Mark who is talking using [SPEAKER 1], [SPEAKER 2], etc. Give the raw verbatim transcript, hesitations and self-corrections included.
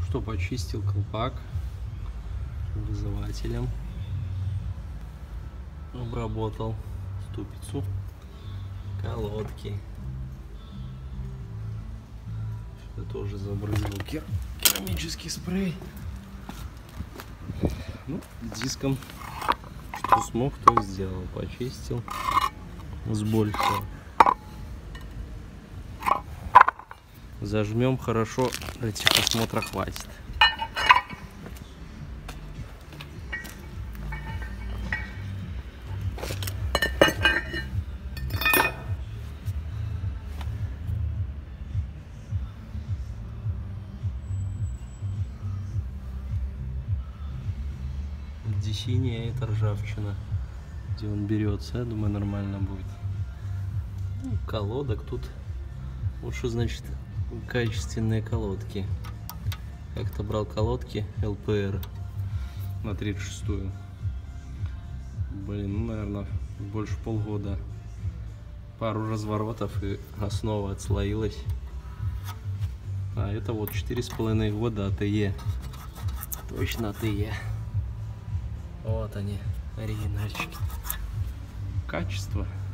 [SPEAKER 1] что, почистил колпак вызывателем, обработал ступицу колодки. Сюда тоже забрызгал кер... керамический спрей. Ну, диском что смог, то сделал. Почистил с большего. Зажмем хорошо, для техосмотра хватит. Где синяя, это ржавчина, где он берется, я думаю, нормально будет. Ну, колодок тут лучше, значит, качественные колодки. Как-то брал колодки эл пэ эр на тридцать шестую. Блин, ну, наверное, больше полгода. Пару разворотов и основа отслоилась. А это вот четыре с половиной года а тэ е. Точно а тэ е. Вот они, оригинальчики. Качество.